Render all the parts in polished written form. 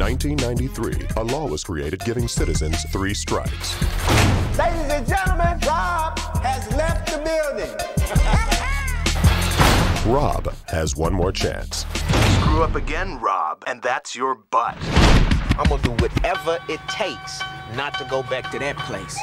1993, a law was created giving citizens 3 strikes. Ladies and gentlemen, Rob has left the building. Rob has one more chance. Screw up again, Rob, and that's your butt. I'm gonna do whatever it takes not to go back to that place.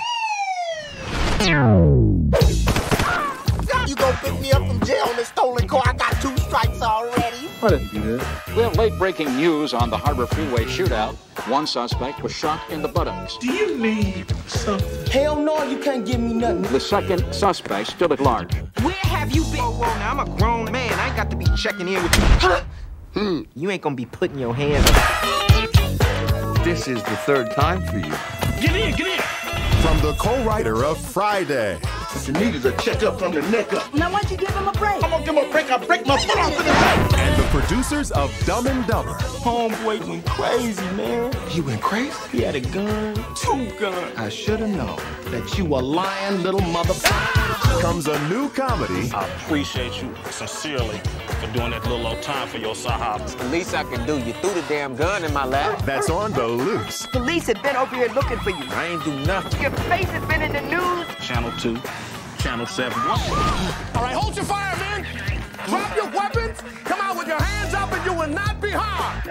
You gonna pick me up from jail in a stolen car? I got 2 strikes already. Why didn't you do that? We have late-breaking news on the Harbor Freeway shootout. One suspect was shot in the buttocks. Do you need something? Hell no, you can't give me nothing. The second suspect still at large. Where have you been? Whoa, now I'm a grown man. I ain't got to be checking in with you. You ain't gonna be putting your hands up. This is the 3rd time for you. Get in, get in. From the co-writer of Friday. What you need is a checkup from the neck up. Now why don't you give him a break? I'm gonna give him a break. I break my foot off in the back. And the producers of Dumb and Dumber. Homeboy went crazy, man. He went crazy? He had a gun, 2 guns. I should have known that you a lying little motherfucker. Comes a new comedy. I appreciate you sincerely for doing that little old time for your sahab. The least I can do, you threw the damn gun in my lap. That's on the loose. Police have been over here looking for you. I ain't do nothing. Your face has been in the news. Channel 2, Channel 7. All right, hold your fire, man. Drop your weapons. Come out with your hands up and you will not be harmed.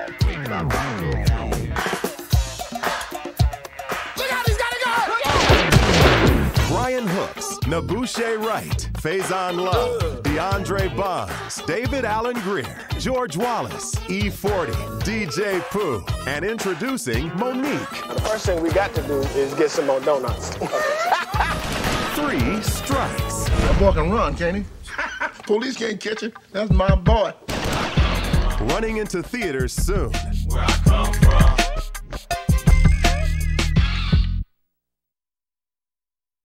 Look out, he's got a gun. Brian Hooks, Nabushe Wright, Faizon Love, DeAndre Bonds, David Allen Grier, George Wallace, E-40, DJ Pooh, and introducing Monique. The first thing we got to do is get some more donuts. 3 strikes. That boy can run, can't he? Police can't catch him. That's my boy. Running into theaters soon.